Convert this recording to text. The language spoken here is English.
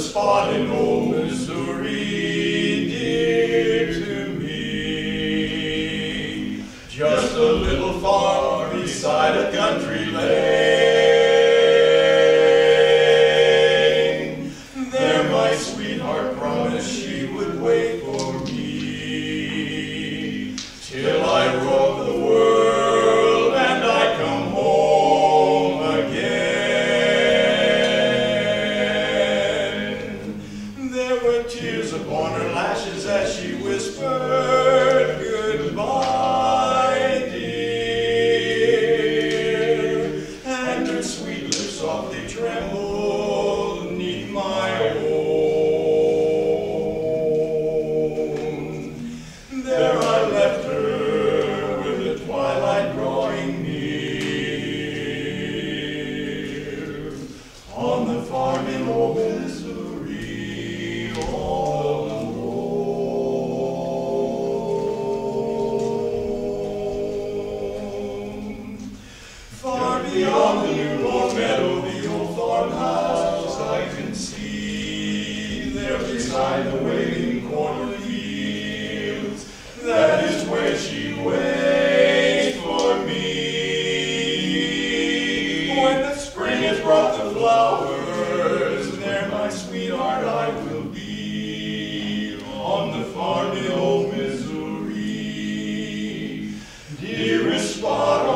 spot in old Missouri, dear to me. Just a little farm beside a country lane. There my sweetheart promised she would wait for me till I rode the world and I come home again. There were tears upon her lashes as she whispered goodbye, dear, and her sweet lips softly trembled 'neath my own. There I left her with the twilight drawing near, on the farm in old Missouri, all alone. Far beyond the new log meadow, the old farmhouse I can see, there beside the waving cornfields, that is where she waits for me. When the spring has brought the flowers, there my sweetheart I will be, on the farm in old Missouri, dearest spot